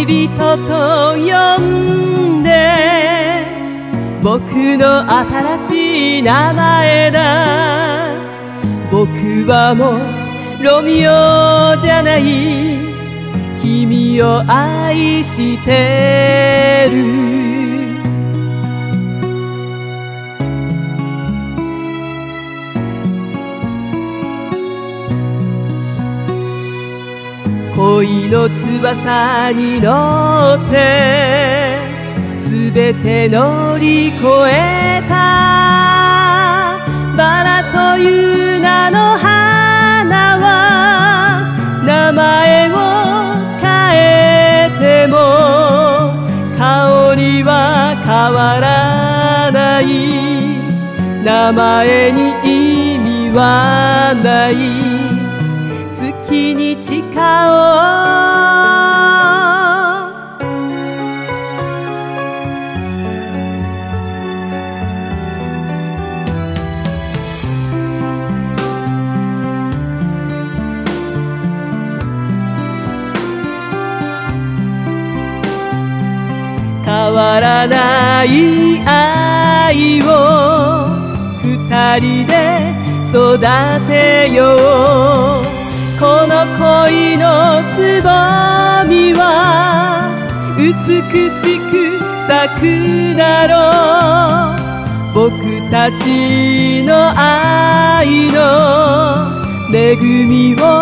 恋人と呼んで僕の新しい名前だ。僕はもうロミオじゃない、君を愛してる。恋の翼に乗ってすべて乗り越えた。バラという名の花は名前を変えても香りは変わらない。名前に意味はない。月に誓おう。変わらない愛を二人で育てよう。この恋のつぼみは美しく咲くだろう。僕たちの愛の恵みを